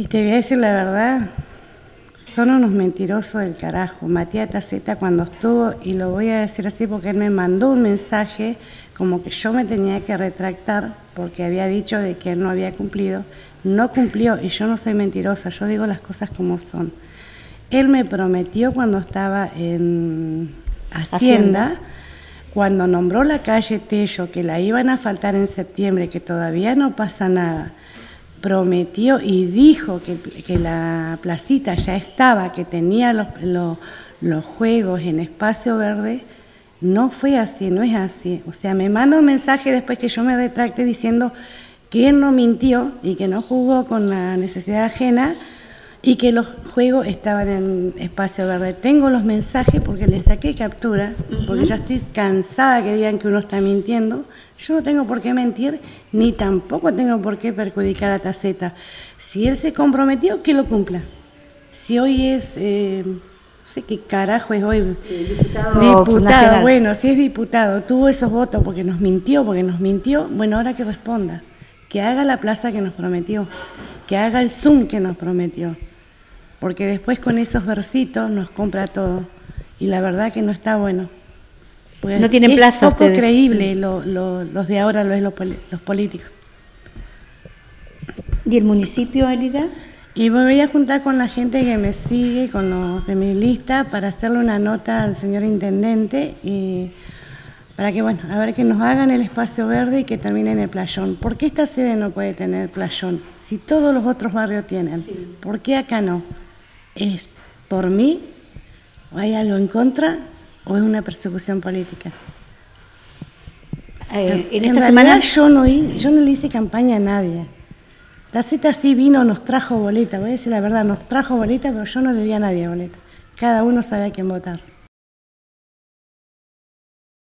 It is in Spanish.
Y te voy a decir la verdad, son unos mentirosos del carajo. Matías Taceta cuando estuvo, y lo voy a decir así porque él me mandó un mensaje como que yo me tenía que retractar porque había dicho de que él no había cumplido. No cumplió y yo no soy mentirosa, yo digo las cosas como son. Él me prometió cuando estaba en Hacienda, cuando nombró la calle Tello, que la iban a faltar en septiembre, que todavía no pasa nada. Prometió y dijo que la placita ya estaba, que tenía los juegos en espacio verde. No fue así, no es así. O sea, me manda un mensaje después que yo me retracté diciendo que él no mintió y que no jugó con la necesidad ajena y que los juegos estaban en espacio verde. Tengo los mensajes porque le saqué captura, porque ya estoy cansada que digan que uno está mintiendo. Yo no tengo por qué mentir, ni tampoco tengo por qué perjudicar a Taceta. Si él se comprometió, que lo cumpla. Si hoy es, no sé qué carajo es hoy, diputado, bueno, si es diputado, tuvo esos votos porque nos mintió, bueno, ahora que responda, que haga la plaza que nos prometió, que haga el Zoom que nos prometió, porque después con esos versitos nos compra todo, y la verdad que no está bueno. Pues no tienen plazo. Es poco creíble los de ahora, los políticos. ¿Y el municipio, Elida? Y me voy a juntar con la gente que me sigue, con los de mi lista, para hacerle una nota al señor intendente y para que, bueno, a ver que nos hagan el espacio verde y que terminen el playón. ¿Por qué esta sede no puede tener playón? Si todos los otros barrios tienen, sí. ¿Por qué acá no? ¿Es por mí? ¿O hay algo en contra? ¿O es una persecución política? En esta semana yo no le hice campaña a nadie. Taceta sí vino, nos trajo boleta, voy a decir la verdad, nos trajo boleta, pero yo no le di a nadie boleta. Cada uno sabe a quién votar.